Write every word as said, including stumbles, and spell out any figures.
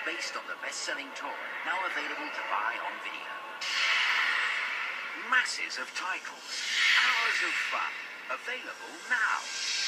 based on the best-selling toy, now available to buy on video. Masses of titles, hours of fun, available now.